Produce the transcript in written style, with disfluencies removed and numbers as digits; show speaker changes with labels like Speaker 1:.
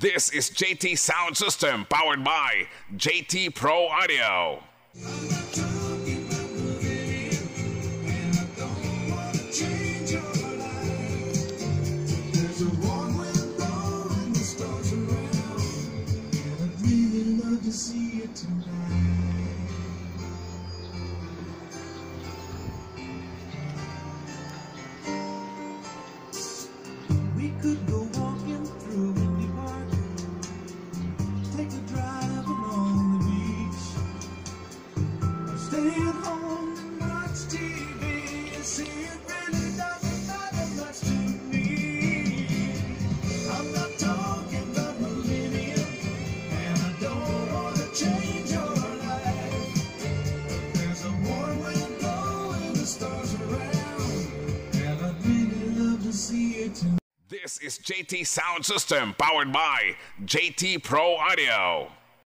Speaker 1: This is JT Sound System powered by JT Pro Audio.
Speaker 2: See it tonight. We could go walking through Windy Park, take a drive along the beach, or stay at home and watch TV and see it really doesn't matter much to me. I'm not talking about millennium, and I don't want to change your life. There's a warm wind blowing, the stars around, and I'd really love to see it tonight.
Speaker 1: This is JT Sound System powered by JT Pro Audio.